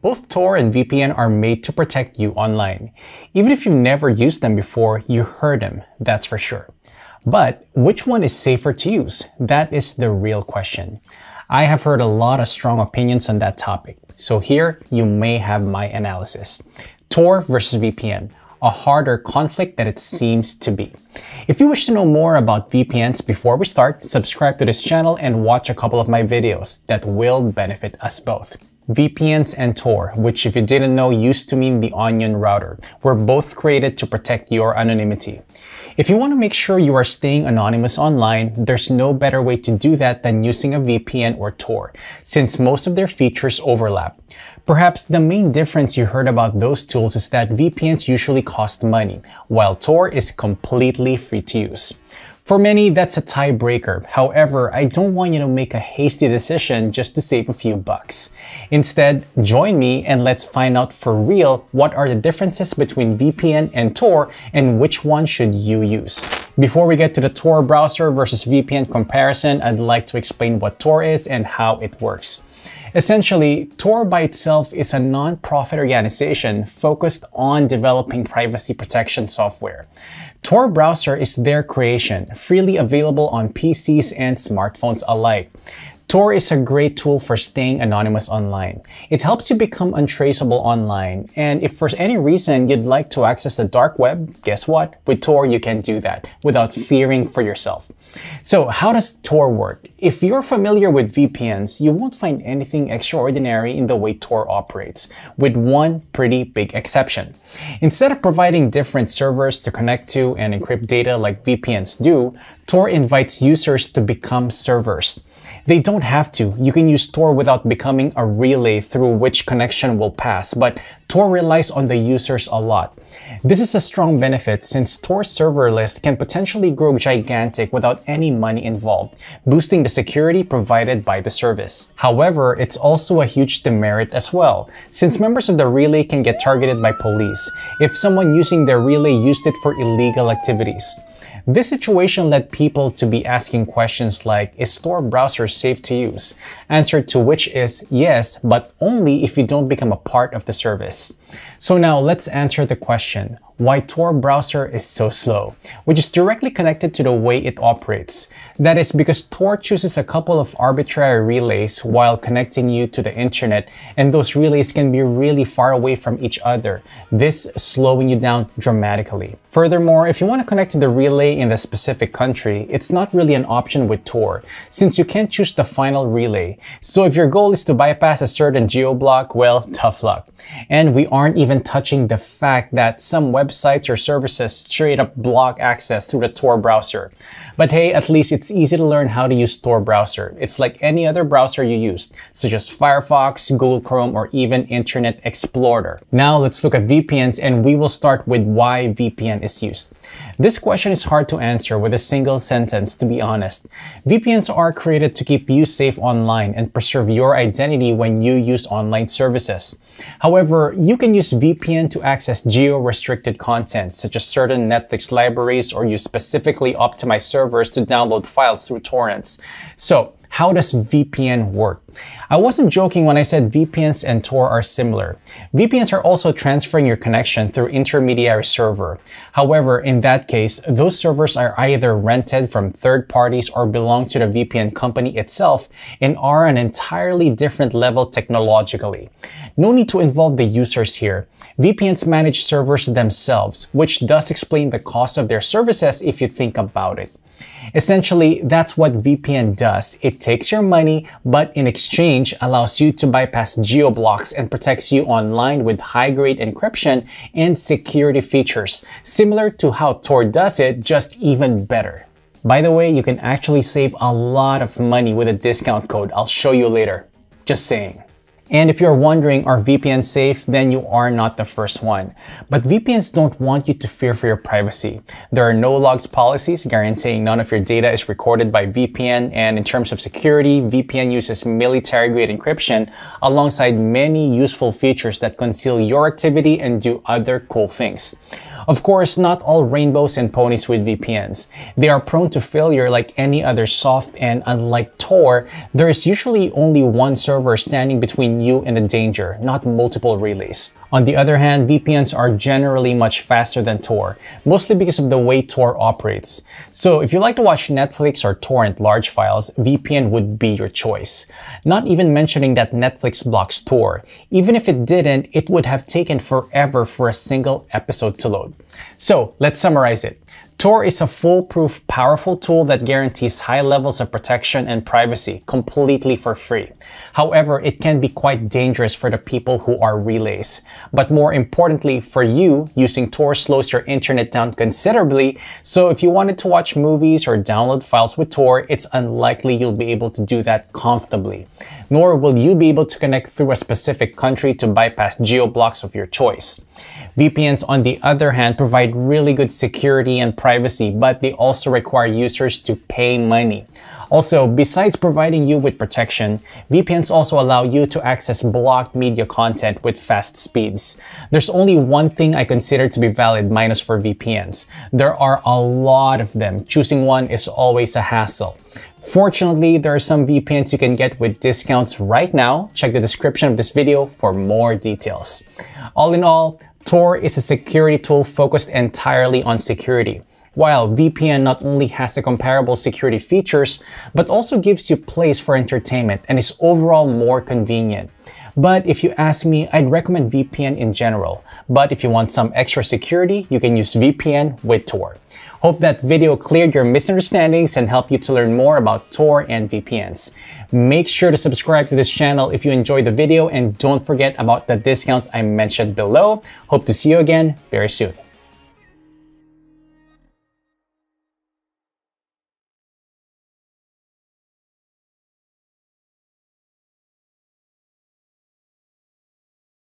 Both Tor and VPN are made to protect you online. Even if you've never used them before, you heard them, that's for sure. But which one is safer to use? That is the real question. I have heard a lot of strong opinions on that topic. So here you may have my analysis. Tor versus VPN, a harder conflict than it seems to be. If you wish to know more about VPNs before we start, subscribe to this channel and watch a couple of my videos that will benefit us both. VPNs and Tor, which if you didn't know used to mean the onion router, were both created to protect your anonymity. If you want to make sure you are staying anonymous online, there's no better way to do that than using a VPN or Tor, since most of their features overlap. Perhaps the main difference you heard about those tools is that VPNs usually cost money, while Tor is completely free to use. For many, that's a tiebreaker. However, I don't want you to make a hasty decision just to save a few bucks. Instead, join me and let's find out for real what are the differences between VPN and Tor and which one should you use. Before we get to the Tor browser versus VPN comparison, I'd like to explain what Tor is and how it works. Essentially, Tor by itself is a non-profit organization focused on developing privacy protection software. Tor browser is their creation, freely available on PCs and smartphones alike. Tor is a great tool for staying anonymous online. It helps you become untraceable online, and if for any reason you'd like to access the dark web, guess what? With Tor you can do that without fearing for yourself. So how does Tor work? If you're familiar with VPNs, you won't find anything extraordinary in the way Tor operates, with one pretty big exception. Instead of providing different servers to connect to and encrypt data like VPNs do, Tor invites users to become servers. They don't have to. You can use Tor without becoming a relay through which connection will pass, but Tor relies on the users a lot. This is a strong benefit since Tor's server list can potentially grow gigantic without any money involved, boosting the security provided by the service. However, it's also a huge demerit as well, since members of the relay can get targeted by police if someone using their relay used it for illegal activities. This situation led people to be asking questions like, is Tor browser safe to use? Answer to which is yes, but only if you don't become a part of the service. So now let's answer the question, why Tor browser is so slow, which is directly connected to the way it operates. That is because Tor chooses a couple of arbitrary relays while connecting you to the internet, and those relays can be really far away from each other, this slowing you down dramatically. Furthermore, if you want to connect to the relay in the specific country, it's not really an option with Tor, since you can't choose the final relay. So if your goal is to bypass a certain geoblock, well, tough luck. And we aren't even touching the fact that some websites or services straight up block access through the Tor browser. But hey, at least it's easy to learn how to use Tor browser. It's like any other browser you used, such as Firefox, Google Chrome, or even Internet Explorer. Now let's look at VPNs, and we will start with why VPN is used. This question is hard to answer with a single sentence, to be honest. VPNs are created to keep you safe online and preserve your identity when you use online services. However, you can use VPN to access geo-restricted content, such as certain Netflix libraries, or use specifically optimized servers to download files through torrents. So, how does VPN work? I wasn't joking when I said VPNs and Tor are similar. VPNs are also transferring your connection through intermediary server. However, in that case, those servers are either rented from third parties or belong to the VPN company itself and are an entirely different level technologically. No need to involve the users here. VPNs manage servers themselves, which does explain the cost of their services if you think about it. Essentially, that's what VPN does. It takes your money, but in exchange allows you to bypass geoblocks and protects you online with high-grade encryption and security features, similar to how Tor does it, just even better. By the way, you can actually save a lot of money with a discount code I'll show you later. Just saying. And if you're wondering, are VPNs safe? Then you are not the first one. But VPNs don't want you to fear for your privacy. There are no logs policies guaranteeing none of your data is recorded by VPN, and in terms of security, VPN uses military-grade encryption alongside many useful features that conceal your activity and do other cool things. Of course, not all rainbows and ponies with VPNs. They are prone to failure like any other soft, and unlike Tor, there is usually only one server standing between you and the danger, not multiple relays. On the other hand, VPNs are generally much faster than Tor, mostly because of the way Tor operates. So if you like to watch Netflix or torrent large files, VPN would be your choice. Not even mentioning that Netflix blocks Tor. Even if it didn't, it would have taken forever for a single episode to load. So let's summarize it. Tor is a foolproof, powerful tool that guarantees high levels of protection and privacy completely for free. However, it can be quite dangerous for the people who are relays. But more importantly, for you, using Tor slows your internet down considerably, so if you wanted to watch movies or download files with Tor, it's unlikely you'll be able to do that comfortably. Nor will you be able to connect through a specific country to bypass geoblocks of your choice. VPNs, on the other hand, provide really good security and privacy, but they also require users to pay money. Also, besides providing you with protection, VPNs also allow you to access blocked media content with fast speeds. There's only one thing I consider to be valid minus for VPNs. There are a lot of them. Choosing one is always a hassle. Fortunately, there are some VPNs you can get with discounts right now. Check the description of this video for more details. All in all, Tor is a security tool focused entirely on security, while VPN not only has the comparable security features, but also gives you place for entertainment and is overall more convenient. But if you ask me, I'd recommend VPN in general. But if you want some extra security, you can use VPN with Tor. Hope that video cleared your misunderstandings and helped you to learn more about Tor and VPNs. Make sure to subscribe to this channel if you enjoyed the video, and don't forget about the discounts I mentioned below. Hope to see you again very soon.